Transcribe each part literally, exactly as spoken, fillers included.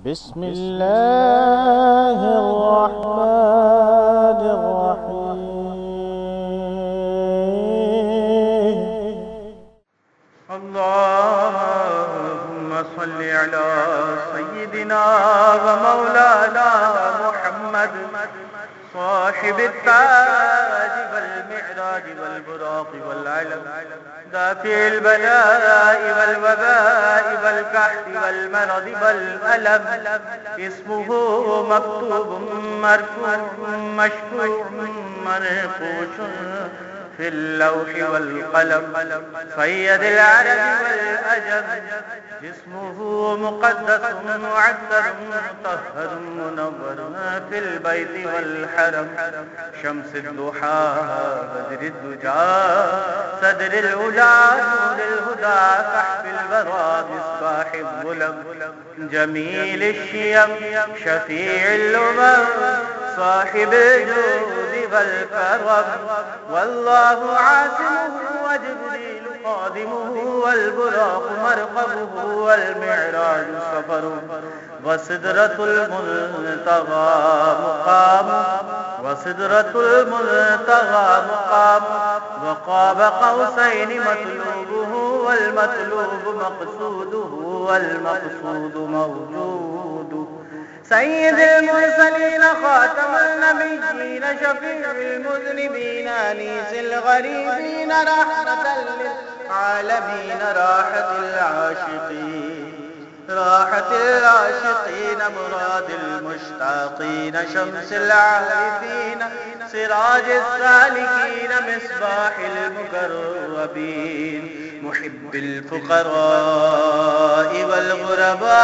बिस्मिल्लाहिर्रहमानिर्रहीम। अल्लाहुम्मा सल्लि अला सय्यिदिना व मौलाना मुहम्मद साहिबित ताज वल मिअराज वल बुराक वल अलम दाफिल बलाइ वल वबाइ वल कहति वल मरद वल अलम इस्मुहु मक्तूबुम मरफूउम मशफूउम मनकूशुन फिल लौहि वल कलम सय्यदुल अरब वल अजम जिस्मुहु मुक़द्दसुम मुअत्तरुम मुतहहरुम मुनव्वरुम फिल बैति वल हरम शम्सुद दुहा बद्रुद दुजा सदरुल उला नूरुल हुदा कहफिल वरा मिस्बाहिल गुलम जमीलुश शियम शफीउल उमम साहिबुल जूद वल करम वल्लाहु आसिमुहु व जिब्रील खादिमुहु वल बुराक मरकबुहु वल मिअराज सफरुहु व सिदरतुल मुंतहा मुकामु व सिदरतुल मुंतहा मुकामु व क़ाब क़ौसैनि मतलूबुहु वल मतलूबु मक़सूदुहु वल मक़सूदु मौजूदुहु सय्यिदुल मुरसलीन ख़ातमुन नबिय्यीन शफ़ीउल मुज़निबीन अनीसिल ग़रीबीन रहमतल लिल आलमीन राहतुल आशिक़ीन राहतुल आशिक़ीन मुरादिल मुश्ताक़ीन शम्सिल आरिफ़ीन सिराजिस सालिकीन मिस्बाहिल मुक़र्रबीन मुहिब्बिल फ़ुक़राइ वल ग़ुरबा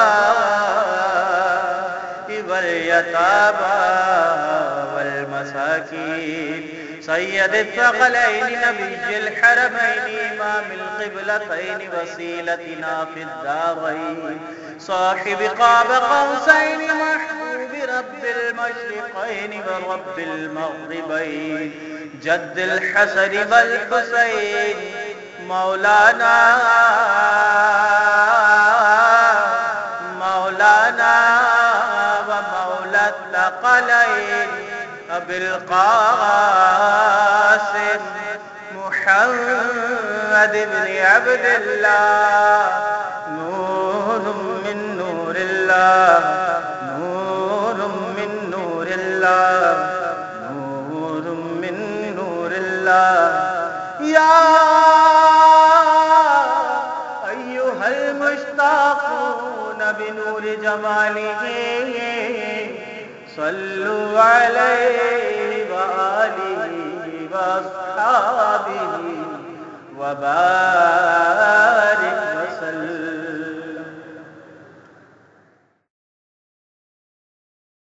वल यतामा वल मसाकीन सय्यदुल थक़लैनि नबिय्युल हरमैनि इमामिल क़िबलतैनि वसीलतिना फ़िद दारैन साहिब क़ाब क़ौसैनि महबूबि रब्बिल मशरिक़ैनि व रब्बिल मग़रिबैन जद्दुल हसन वल हुसैन मौलाना मौलाना क़लैन अबिल क़ासिम मुहम्मद इब्न अब्दिल्लाह नूरुम मिन नूरिल्लाह नूरुम मिन नूरिल्लाह नूरुम मिन नूरिल्लाह या अय्युहल मुश्ताक़ून बिनूरि जमालिही सल्लु अलैहि व आलिहि व अस्हाबिहि व बारिक